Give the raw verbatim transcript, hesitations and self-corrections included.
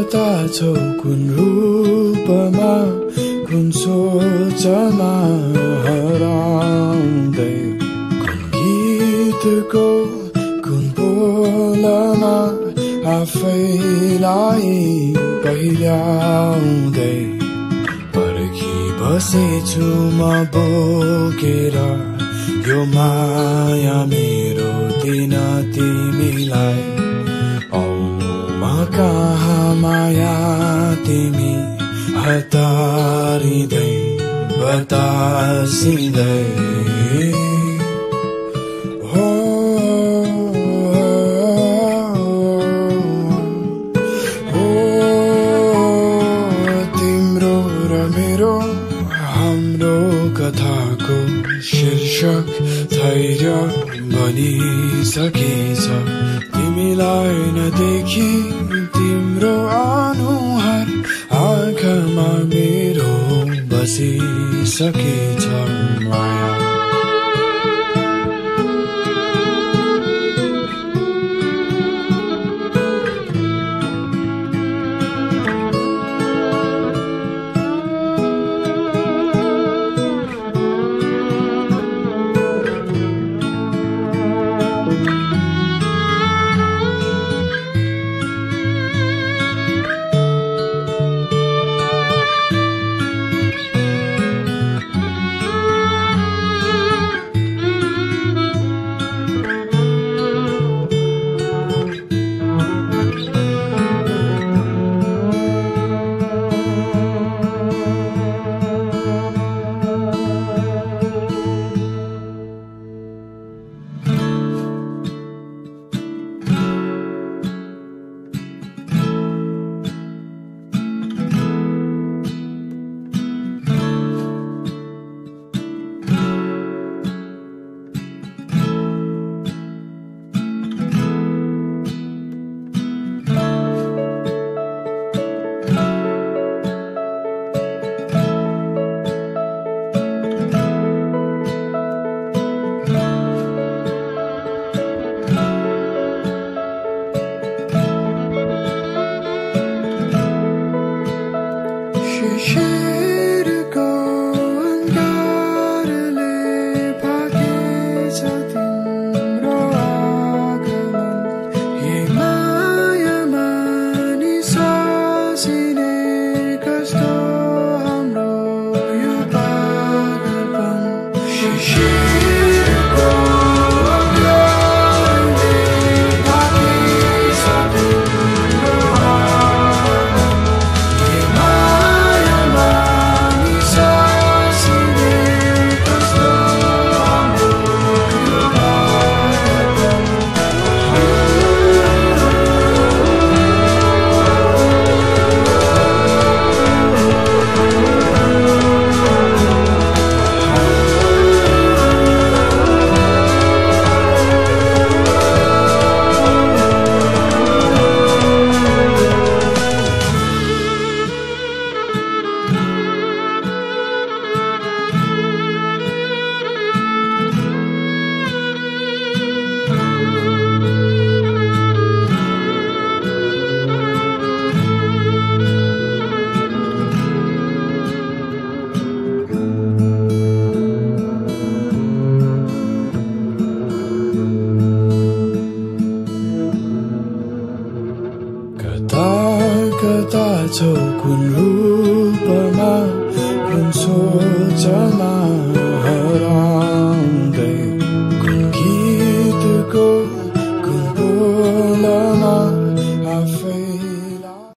कता छौ कुन रूपमा कुन सोचमा हराउँदै कुन गीतको कुन बोलमा आफैलाई पहिल्याउँदै पर्खी बसेछु म बोकेर यो माया मेरो दिन तिमीलाई आउनुमा कहाँ माया तिमी हतारिँदै बतासिँदै हो हो तिम्रो र मेरो हाम्रो कथाको शीर्षक धैर्य बनिसकेछ तिमीलाई नदेखि तिम्रो अनुहार आँखामा मेरो बसिसकेछ माया शिशिरको अंगारले भागेछ तिम्रो आगमन यही मायामा नि सासिने कस्तो हाम्रो यो पागलपन शिशिरको अंगारले भागेछ तिम्रो कता छौ कुन रूपमा कुन सोचमा